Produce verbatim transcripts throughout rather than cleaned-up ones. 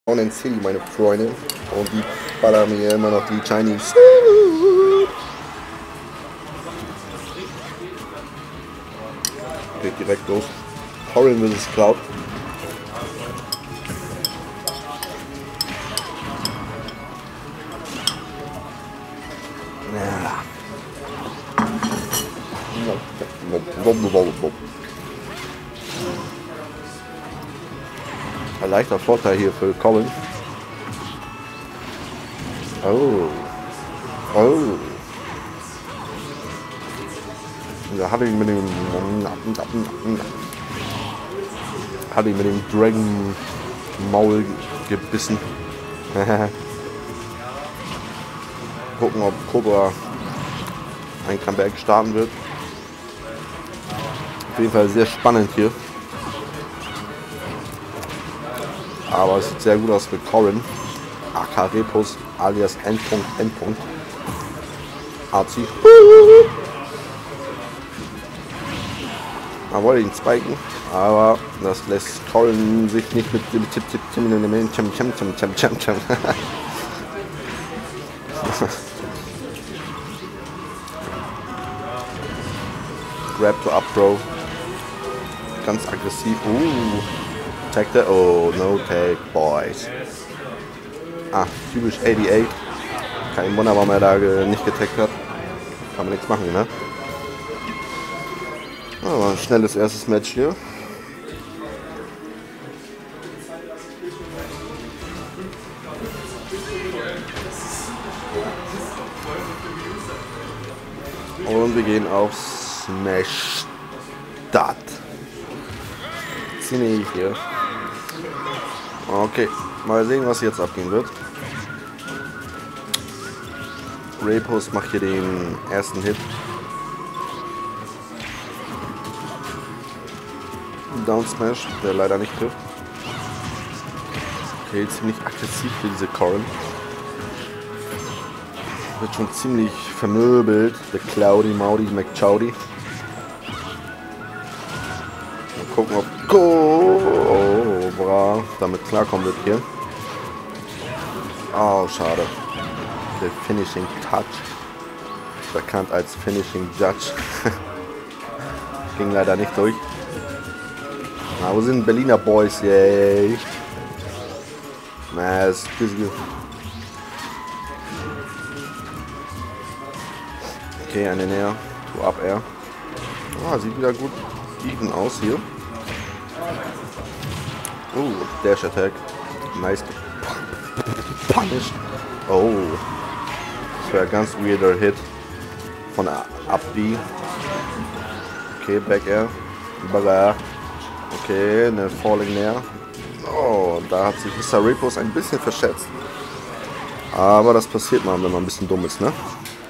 in City, meine Freunde. Und die ballern mir immer noch die Chinese. Geht direkt los. Corrin versus Cloud. Ja. Ein leichter Vorteil hier für Corrin. Oh. Oh. Da hatte ich mit dem hatte ich mit dem Dragon Maul gebissen. Gucken, ob Cobra ein Comeback starten wird. Auf jeden Fall sehr spannend hier. Aber es sieht sehr gut aus mit Corrin. A K Repos alias Endpunkt Endpunkt. Arzi. Man wollte ihn spiken, aber das lässt Corrin sich nicht mit dem Tipp Tipp Tipp Cham Cham Cham Cham Cham Cham. Grab to up throw. Ganz aggressiv. Uh. Tag der. Oh, no tag, boys. Ah, typisch achtundachtzig. Kein Wunder, warum er da nicht getaggt hat. Kann man nichts machen, ne? Aber ein schnelles erstes Match hier. Und wir gehen auf Smash Start. Ziemlich hier. Okay, mal sehen, was jetzt abgehen wird. Repos macht hier den ersten Hit. Down Smash, der leider nicht trifft. Okay, ziemlich aggressiv für diese Corrin. Wird schon ziemlich vermöbelt. Der Cloudy Maudi McChowdy. Mal gucken, ob Cobra damit klarkommen wird hier. Oh, schade. Der Finishing Touch. Bekannt als Finishing Judge. Ging leider nicht durch. Na, wo sind Berliner Boys? Yay! Na, ist okay, eine näher. To up air. Oh, sieht wieder gut even aus hier. Oh, Dash Attack. Nice. Punished. Oh. Das wäre ein ganz weirder Hit. Von Up B. Okay, Back Air. Baga. Okay, eine Falling Nair. Oh, da hat sich Mister Repos ein bisschen verschätzt. Aber das passiert mal, wenn man ein bisschen dumm ist, ne?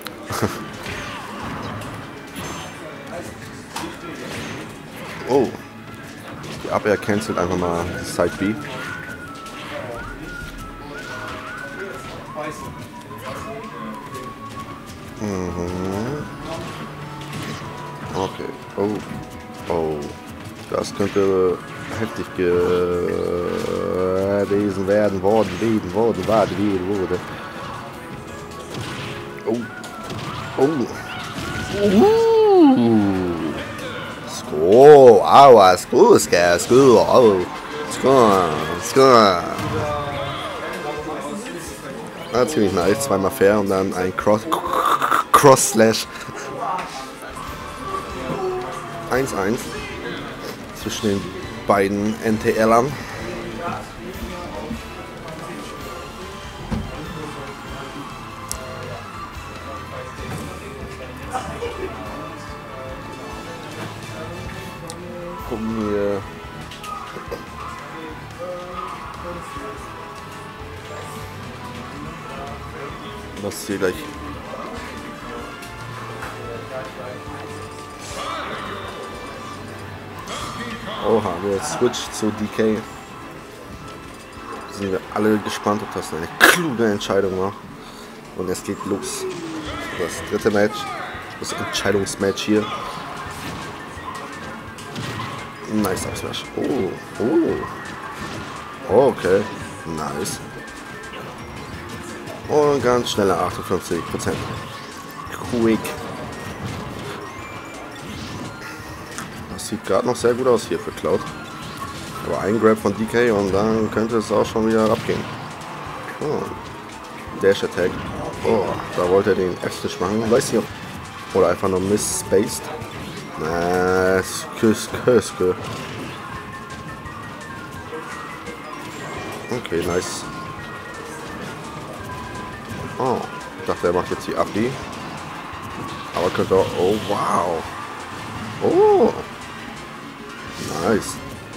Oh. Die Up Air cancelt einfach mal die Side B. Mhm. Okay. Oh. Oh. Das könnte heftig gewesen werden, worden, werden, worden, war, werden, wurde. Oh. Oh. Uh. Score. Aua, score, score, score. Oh. Score, score. Ah, ziemlich nice. Zweimal fair und dann ein Cross, Cross Slash. eins eins. Zwischen den beiden N T Lern. Gucken wir. Was hier gleich. Oha, wir switch zu D K. Sind wir alle gespannt, ob das eine kluge Entscheidung war. Und es geht los. Das dritte Match. Das Entscheidungsmatch hier. Nice Up Smash. Oh, oh. Oh, okay. Nice. Und ganz schneller achtundfünfzig Prozent. Quick. Das sieht gerade noch sehr gut aus hier für Cloud. Aber ein Grab von D K und dann könnte es auch schon wieder abgehen. Oh. Dash Attack. Oh, da wollte er den F-Stitch machen. Weiß nicht, ob... Oder einfach nur misspaced. Na, küss, küss, küss. Okay, nice. Oh, ich dachte, er macht jetzt die Abdi. Aber könnte auch... Oh, wow. Oh. Nice.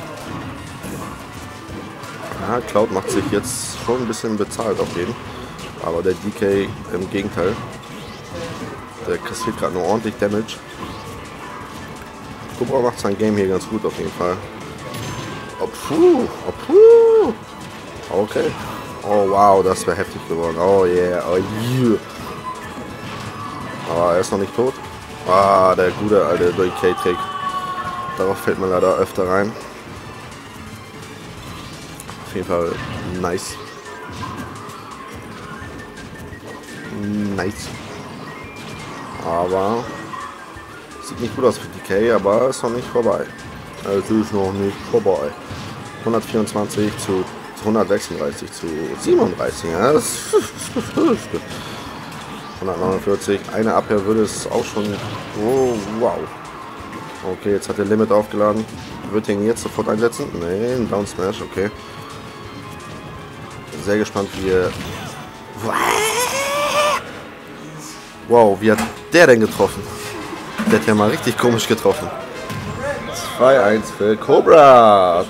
Ja, Cloud macht sich jetzt schon ein bisschen bezahlt auf jeden. Aber der D K im Gegenteil. Der kassiert gerade nur ordentlich Damage. Cobra macht sein Game hier ganz gut auf jeden Fall. Oh, puh. Oh, puh. Okay. Oh wow, das wäre heftig geworden. Oh yeah. Oh yeah. Aber er ist noch nicht tot. Ah, der gute alte D K-Trick. Darauf fällt man leider öfter rein. Auf jeden Fall nice. Nice. Aber sieht nicht gut aus für D K, aber ist noch nicht vorbei. Es ist noch nicht vorbei. hundertvierundzwanzig zu hundertsechsunddreißig zu siebenunddreißig. Ja, das hundertneunundvierzig. Eine Abwehr würde es auch schon. Oh, wow. Okay, jetzt hat der Limit aufgeladen. Wird ihn jetzt sofort einsetzen? Nee, ein Down Smash, okay. Sehr gespannt, wie er. Wow, wie hat der denn getroffen? Der hat ja mal richtig komisch getroffen. zwei eins für Cobra.